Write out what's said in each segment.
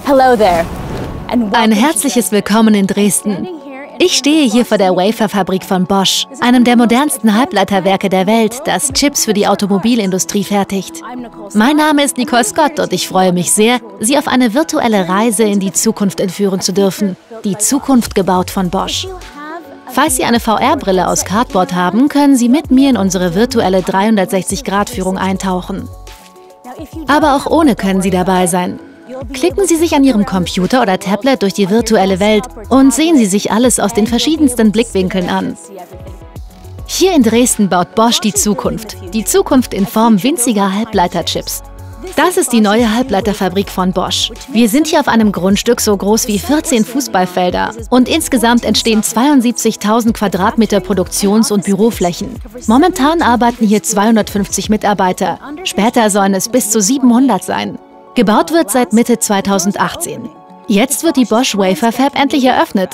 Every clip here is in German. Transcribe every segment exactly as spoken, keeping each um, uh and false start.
Hello there. Ein herzliches Willkommen in Dresden. Ich stehe hier vor der Waferfabrik von Bosch, einem der modernsten Halbleiterwerke der Welt, das Chips für die Automobilindustrie fertigt. Mein Name ist Nicole Scott und ich freue mich sehr, Sie auf eine virtuelle Reise in die Zukunft entführen zu dürfen. Die Zukunft gebaut von Bosch. Falls Sie eine V R-Brille aus Cardboard haben, können Sie mit mir in unsere virtuelle dreihundertsechzig Grad Führung eintauchen. Aber auch ohne können Sie dabei sein. Klicken Sie sich an Ihrem Computer oder Tablet durch die virtuelle Welt und sehen Sie sich alles aus den verschiedensten Blickwinkeln an. Hier in Dresden baut Bosch die Zukunft. Die Zukunft in Form winziger Halbleiterchips. Das ist die neue Halbleiterfabrik von Bosch. Wir sind hier auf einem Grundstück so groß wie vierzehn Fußballfelder und insgesamt entstehen zweiundsiebzigtausend Quadratmeter Produktions- und Büroflächen. Momentan arbeiten hier zweihundertfünfzig Mitarbeiter. Später sollen es bis zu siebenhundert sein. Gebaut wird seit Mitte zweitausendachtzehn. Jetzt wird die Bosch Wafer Fab endlich eröffnet.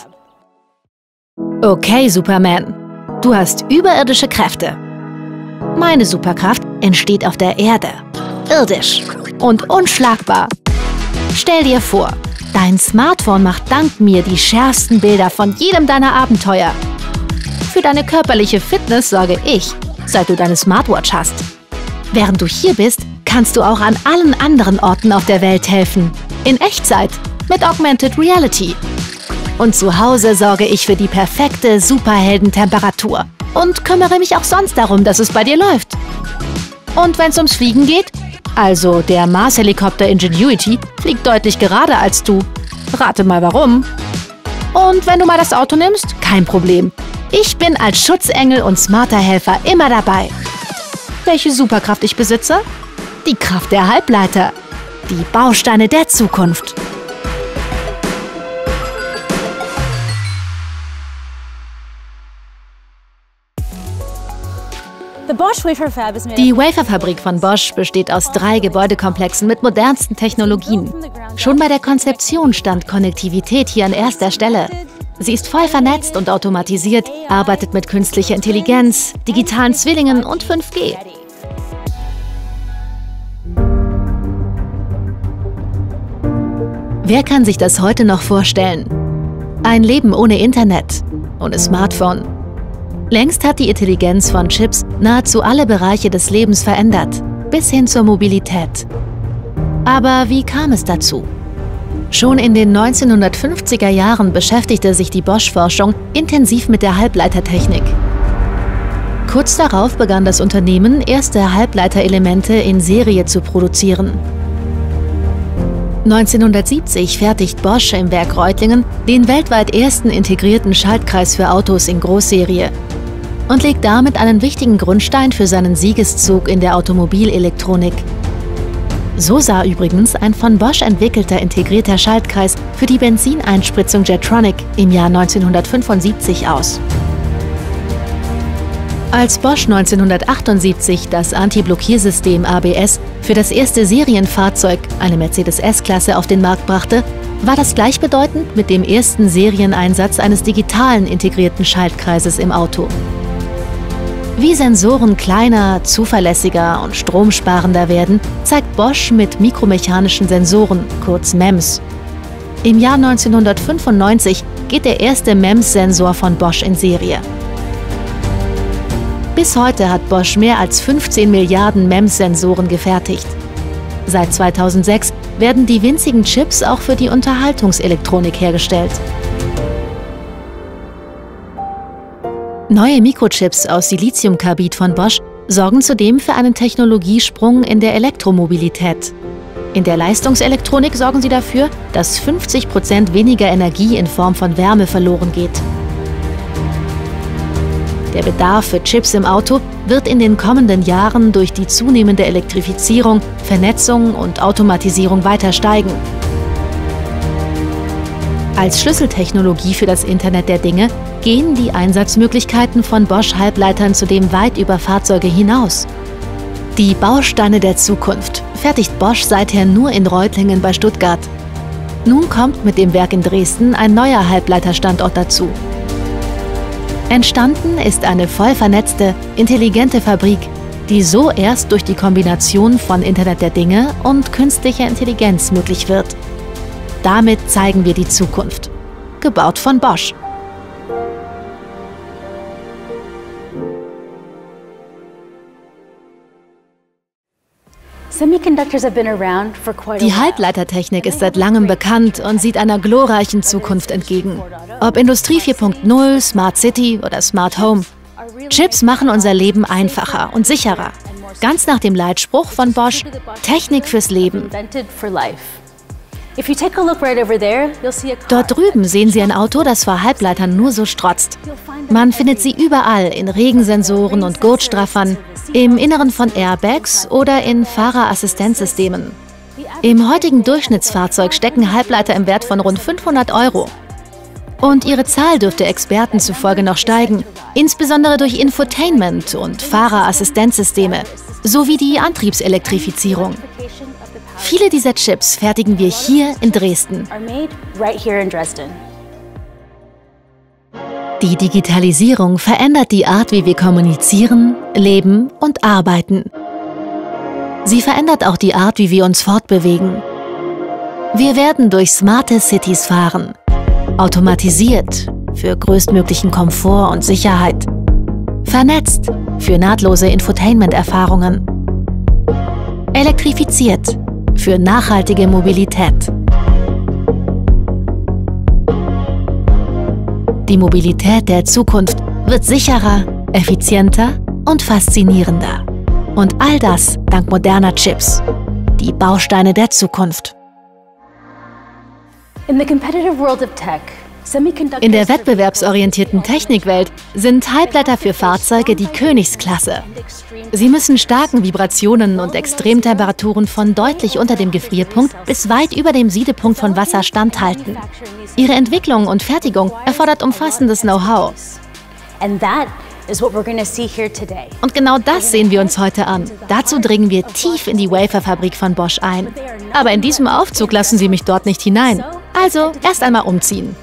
Okay, Superman. Du hast überirdische Kräfte. Meine Superkraft entsteht auf der Erde. Irdisch und unschlagbar. Stell dir vor, dein Smartphone macht dank mir die schärfsten Bilder von jedem deiner Abenteuer. Für deine körperliche Fitness sorge ich, seit du deine Smartwatch hast. Während du hier bist, kannst du auch an allen anderen Orten auf der Welt helfen. In Echtzeit, mit Augmented Reality. Und zu Hause sorge ich für die perfekte Superheldentemperatur. Und kümmere mich auch sonst darum, dass es bei dir läuft. Und wenn es ums Fliegen geht? Also, der Mars-Helikopter Ingenuity fliegt deutlich gerader als du. Rate mal warum. Und wenn du mal das Auto nimmst? Kein Problem. Ich bin als Schutzengel und smarter Helfer immer dabei. Welche Superkraft ich besitze? Die Kraft der Halbleiter. Die Bausteine der Zukunft. Die Waferfabrik von Bosch besteht aus drei Gebäudekomplexen mit modernsten Technologien. Schon bei der Konzeption stand Konnektivität hier an erster Stelle. Sie ist voll vernetzt und automatisiert, arbeitet mit künstlicher Intelligenz, digitalen Zwillingen und fünf G. Wer kann sich das heute noch vorstellen? Ein Leben ohne Internet, ohne Smartphone. Längst hat die Intelligenz von Chips nahezu alle Bereiche des Lebens verändert, bis hin zur Mobilität. Aber wie kam es dazu? Schon in den neunzehnhundertfünfziger Jahren beschäftigte sich die Bosch-Forschung intensiv mit der Halbleitertechnik. Kurz darauf begann das Unternehmen, erste Halbleiterelemente in Serie zu produzieren. neunzehnhundertsiebzig fertigt Bosch im Werk Reutlingen den weltweit ersten integrierten Schaltkreis für Autos in Großserie und legt damit einen wichtigen Grundstein für seinen Siegeszug in der Automobilelektronik. So sah übrigens ein von Bosch entwickelter integrierter Schaltkreis für die Benzineinspritzung Jetronic im Jahr neunzehnhundertfünfundsiebzig aus. Als Bosch neunzehnhundertachtundsiebzig das Anti-Blockiersystem A B S für das erste Serienfahrzeug, eine Mercedes S-Klasse, auf den Markt brachte, war das gleichbedeutend mit dem ersten Serieneinsatz eines digitalen integrierten Schaltkreises im Auto. Wie Sensoren kleiner, zuverlässiger und stromsparender werden, zeigt Bosch mit mikromechanischen Sensoren, kurz M E Ms. Im Jahr neunzehnhundertfünfundneunzig geht der erste M E M S-Sensor von Bosch in Serie. Bis heute hat Bosch mehr als fünfzehn Milliarden M E M S-Sensoren gefertigt. Seit zweitausendsechs werden die winzigen Chips auch für die Unterhaltungselektronik hergestellt. Neue Mikrochips aus Siliziumkarbid von Bosch sorgen zudem für einen Technologiesprung in der Elektromobilität. In der Leistungselektronik sorgen sie dafür, dass fünfzig Prozent weniger Energie in Form von Wärme verloren geht. Der Bedarf für Chips im Auto wird in den kommenden Jahren durch die zunehmende Elektrifizierung, Vernetzung und Automatisierung weiter steigen. Als Schlüsseltechnologie für das Internet der Dinge gehen die Einsatzmöglichkeiten von Bosch-Halbleitern zudem weit über Fahrzeuge hinaus. Die Bausteine der Zukunft fertigt Bosch seither nur in Reutlingen bei Stuttgart. Nun kommt mit dem Werk in Dresden ein neuer Halbleiterstandort dazu. Entstanden ist eine voll vernetzte, intelligente Fabrik, die so erst durch die Kombination von Internet der Dinge und künstlicher Intelligenz möglich wird. damit zeigen wir die Zukunft. Gebaut von Bosch. Die Halbleitertechnik ist seit langem bekannt und sieht einer glorreichen Zukunft entgegen. Ob Industrie vier Punkt null, Smart City oder Smart Home. Chips machen unser Leben einfacher und sicherer. Ganz nach dem Leitspruch von Bosch: Technik fürs Leben. Dort drüben sehen Sie ein Auto, das vor Halbleitern nur so strotzt. Man findet sie überall in Regensensoren und Gurtstraffern, im Inneren von Airbags oder in Fahrerassistenzsystemen. Im heutigen Durchschnittsfahrzeug stecken Halbleiter im Wert von rund fünfhundert Euro. Und ihre Zahl dürfte Experten zufolge noch steigen, insbesondere durch Infotainment und Fahrerassistenzsysteme, sowie die Antriebselektrifizierung. Viele dieser Chips fertigen wir hier in Dresden. Die Digitalisierung verändert die Art, wie wir kommunizieren, leben und arbeiten. Sie verändert auch die Art, wie wir uns fortbewegen. Wir werden durch smarte Cities fahren, automatisiert für größtmöglichen Komfort und Sicherheit, vernetzt für nahtlose Infotainment-Erfahrungen, elektrifiziert für nachhaltige Mobilität. Die Mobilität der Zukunft wird sicherer, effizienter und faszinierender. Und all das dank moderner Chips, die Bausteine der Zukunft. In der wettbewerbsorientierten Technikwelt sind Halbleiter für Fahrzeuge die Königsklasse. Sie müssen starken Vibrationen und Extremtemperaturen von deutlich unter dem Gefrierpunkt bis weit über dem Siedepunkt von Wasser standhalten. Ihre Entwicklung und Fertigung erfordert umfassendes Know-how. Und genau das sehen wir uns heute an. Dazu dringen wir tief in die Waferfabrik von Bosch ein. Aber in diesem Aufzug lassen Sie mich dort nicht hinein. Also erst einmal umziehen.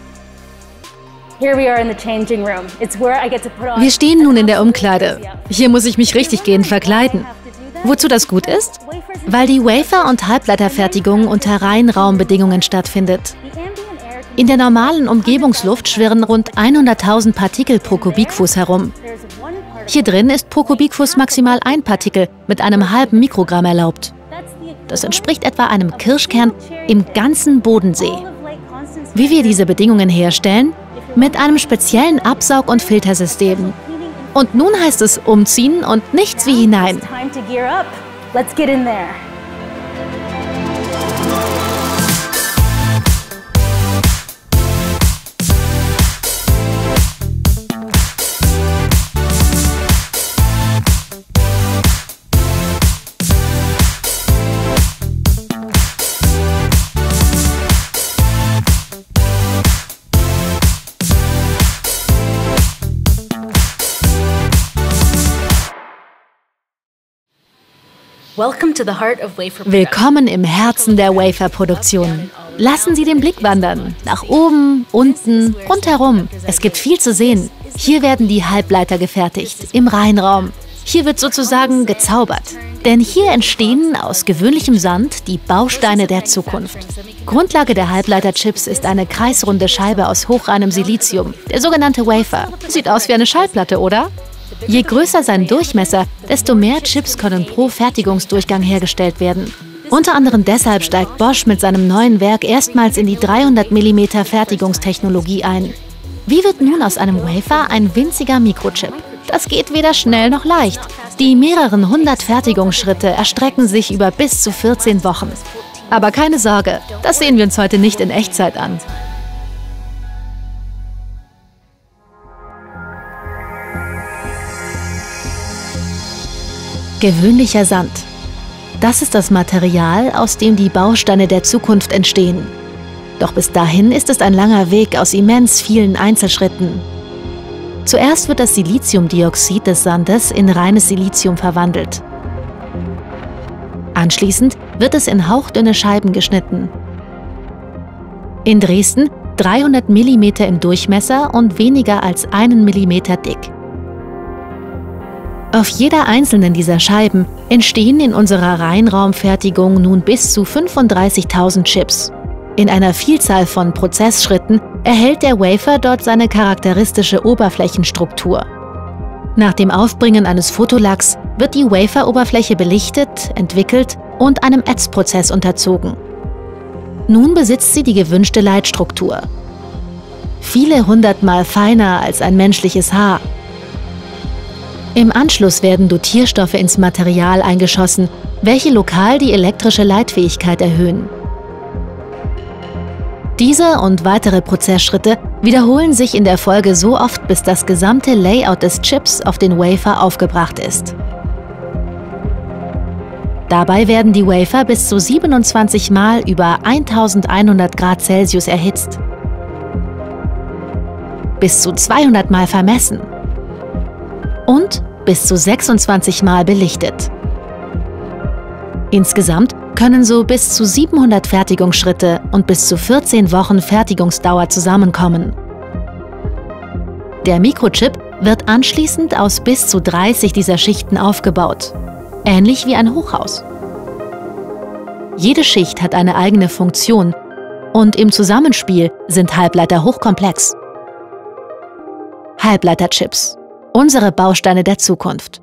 Wir stehen nun in der Umkleide. Hier muss ich mich richtiggehend verkleiden. Wozu das gut ist? Weil die Wafer- und Halbleiterfertigung unter Reinraumbedingungen stattfindet. In der normalen Umgebungsluft schwirren rund hunderttausend Partikel pro Kubikfuß herum. Hier drin ist pro Kubikfuß maximal ein Partikel mit einem halben Mikrogramm erlaubt. Das entspricht etwa einem Kirschkern im ganzen Bodensee. Wie wir diese Bedingungen herstellen? Mit einem speziellen Absaug- und Filtersystem. Und nun heißt es umziehen und nichts wie hinein. Willkommen im Herzen der Waferproduktion. Lassen Sie den Blick wandern. Nach oben, unten, rundherum. Es gibt viel zu sehen. Hier werden die Halbleiter gefertigt, im Reinraum. Hier wird sozusagen gezaubert. Denn hier entstehen aus gewöhnlichem Sand die Bausteine der Zukunft. Grundlage der Halbleiterchips ist eine kreisrunde Scheibe aus hochreinem Silizium, der sogenannte Wafer. Sieht aus wie eine Schallplatte, oder? Je größer sein Durchmesser, desto mehr Chips können pro Fertigungsdurchgang hergestellt werden. Unter anderem deshalb steigt Bosch mit seinem neuen Werk erstmals in die dreihundert Millimeter Fertigungstechnologie ein. Wie wird nun aus einem Wafer ein winziger Mikrochip? Das geht weder schnell noch leicht. Die mehreren hundert Fertigungsschritte erstrecken sich über bis zu vierzehn Wochen. Aber keine Sorge, das sehen wir uns heute nicht in Echtzeit an. Gewöhnlicher Sand. Das ist das Material, aus dem die Bausteine der Zukunft entstehen. Doch bis dahin ist es ein langer Weg aus immens vielen Einzelschritten. Zuerst wird das Siliziumdioxid des Sandes in reines Silizium verwandelt. Anschließend wird es in hauchdünne Scheiben geschnitten. In Dresden dreihundert Millimeter im Durchmesser und weniger als einen Millimeter dick. Auf jeder einzelnen dieser Scheiben entstehen in unserer Reinraumfertigung nun bis zu fünfunddreißigtausend Chips. In einer Vielzahl von Prozessschritten erhält der Wafer dort seine charakteristische Oberflächenstruktur. Nach dem Aufbringen eines Fotolacks wird die Wafer-Oberfläche belichtet, entwickelt und einem Ätzprozess unterzogen. Nun besitzt sie die gewünschte Leitstruktur. Viele hundertmal feiner als ein menschliches Haar. Im Anschluss werden Dotierstoffe ins Material eingeschossen, welche lokal die elektrische Leitfähigkeit erhöhen. Diese und weitere Prozessschritte wiederholen sich in der Folge so oft, bis das gesamte Layout des Chips auf den Wafer aufgebracht ist. Dabei werden die Wafer bis zu siebenundzwanzig Mal über eintausendeinhundert Grad Celsius erhitzt, bis zu zweihundert Mal vermessen und bis zu sechsundzwanzig Mal belichtet. Insgesamt können so bis zu siebenhundert Fertigungsschritte und bis zu vierzehn Wochen Fertigungsdauer zusammenkommen. Der Mikrochip wird anschließend aus bis zu dreißig dieser Schichten aufgebaut, ähnlich wie ein Hochhaus. Jede Schicht hat eine eigene Funktion und im Zusammenspiel sind Halbleiter hochkomplex. Halbleiterchips, unsere Bausteine der Zukunft.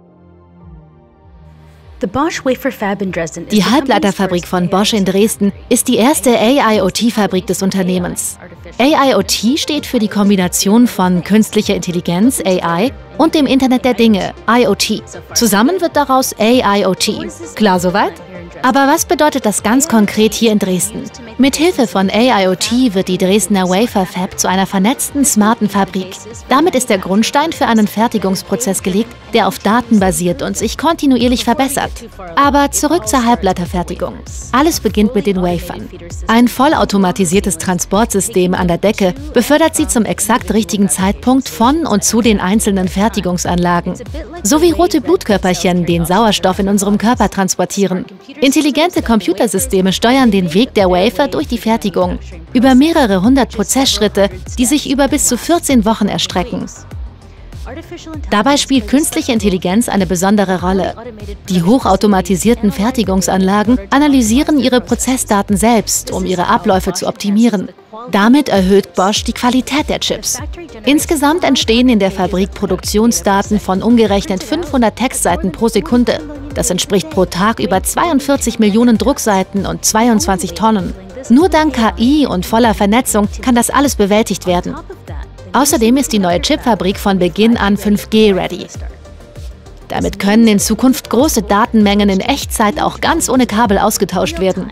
Die Halbleiterfabrik von Bosch in Dresden ist die erste A I O T-Fabrik des Unternehmens. A I O T steht für die Kombination von künstlicher Intelligenz, A I, und dem Internet der Dinge, I O T. Zusammen wird daraus A I O T. Klar soweit? Aber was bedeutet das ganz konkret hier in Dresden? Mithilfe von A I O T wird die Dresdner Wafer Fab zu einer vernetzten, smarten Fabrik. Damit ist der Grundstein für einen Fertigungsprozess gelegt, der auf Daten basiert und sich kontinuierlich verbessert. Aber zurück zur Halbleiterfertigung. Alles beginnt mit den Wafern. Ein vollautomatisiertes Transportsystem an der Decke befördert sie zum exakt richtigen Zeitpunkt von und zu den einzelnen Fertigungsanlagen. So wie rote Blutkörperchen den Sauerstoff in unserem Körper transportieren. Intelligente Computersysteme steuern den Weg der Wafer durch die Fertigung, über mehrere hundert Prozessschritte, die sich über bis zu vierzehn Wochen erstrecken. Dabei spielt künstliche Intelligenz eine besondere Rolle. Die hochautomatisierten Fertigungsanlagen analysieren ihre Prozessdaten selbst, um ihre Abläufe zu optimieren. Damit erhöht Bosch die Qualität der Chips. Insgesamt entstehen in der Fabrik Produktionsdaten von umgerechnet fünfhundert Textseiten pro Sekunde. Das entspricht pro Tag über zweiundvierzig Millionen Druckseiten und zweiundzwanzig Tonnen. Nur dank K I und voller Vernetzung kann das alles bewältigt werden. Außerdem ist die neue Chipfabrik von Beginn an fünf G ready. Damit können in Zukunft große Datenmengen in Echtzeit auch ganz ohne Kabel ausgetauscht werden.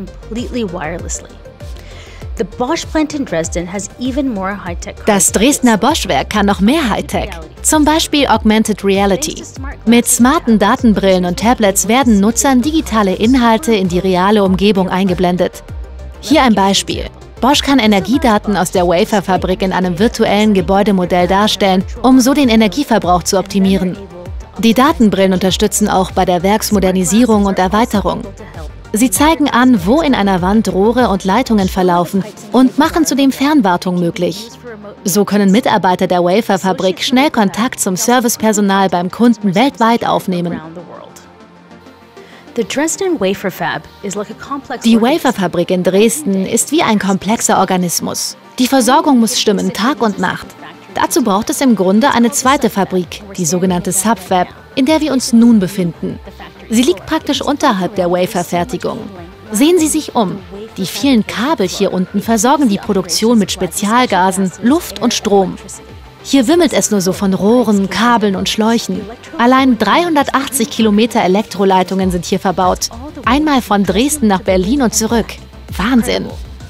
Das Dresdner Bosch-Werk kann noch mehr Hightech, zum Beispiel Augmented Reality. Mit smarten Datenbrillen und Tablets werden Nutzern digitale Inhalte in die reale Umgebung eingeblendet. Hier ein Beispiel. Bosch kann Energiedaten aus der Waferfabrik in einem virtuellen Gebäudemodell darstellen, um so den Energieverbrauch zu optimieren. Die Datenbrillen unterstützen auch bei der Werksmodernisierung und Erweiterung. Sie zeigen an, wo in einer Wand Rohre und Leitungen verlaufen und machen zudem Fernwartung möglich. So können Mitarbeiter der Waferfabrik schnell Kontakt zum Servicepersonal beim Kunden weltweit aufnehmen. Die Waferfabrik in Dresden ist wie ein komplexer Organismus. Die Versorgung muss stimmen, Tag und Nacht. Dazu braucht es im Grunde eine zweite Fabrik, die sogenannte Subfab, in der wir uns nun befinden. Sie liegt praktisch unterhalb der Waferfertigung. Sehen Sie sich um. Die vielen Kabel hier unten versorgen die Produktion mit Spezialgasen, Luft und Strom. Hier wimmelt es nur so von Rohren, Kabeln und Schläuchen. Allein dreihundertachtzig Kilometer Elektroleitungen sind hier verbaut. Einmal von Dresden nach Berlin und zurück. Wahnsinn!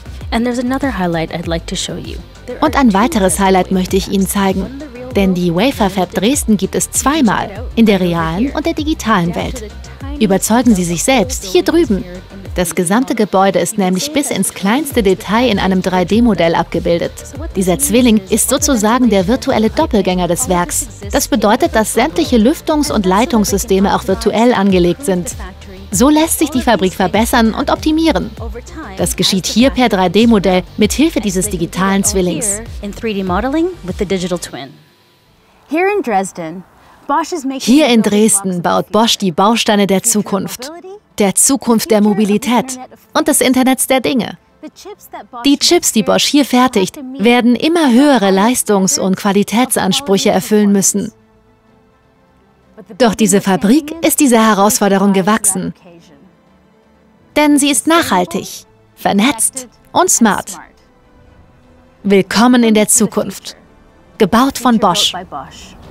Und ein weiteres Highlight möchte ich Ihnen zeigen. Denn die Wafer Fab Dresden gibt es zweimal, in der realen und der digitalen Welt. Überzeugen Sie sich selbst, hier drüben. Das gesamte Gebäude ist nämlich bis ins kleinste Detail in einem drei D Modell abgebildet. Dieser Zwilling ist sozusagen der virtuelle Doppelgänger des Werks. Das bedeutet, dass sämtliche Lüftungs- und Leitungssysteme auch virtuell angelegt sind. So lässt sich die Fabrik verbessern und optimieren. Das geschieht hier per drei D Modell mit Hilfe dieses digitalen Zwillings. Hier in Dresden baut Bosch die Bausteine der Zukunft. Der Zukunft der Mobilität und des Internets der Dinge. Die Chips, die Bosch hier fertigt, werden immer höhere Leistungs- und Qualitätsansprüche erfüllen müssen. Doch diese Fabrik ist dieser Herausforderung gewachsen. Denn sie ist nachhaltig, vernetzt und smart. Willkommen in der Zukunft. Gebaut von Bosch.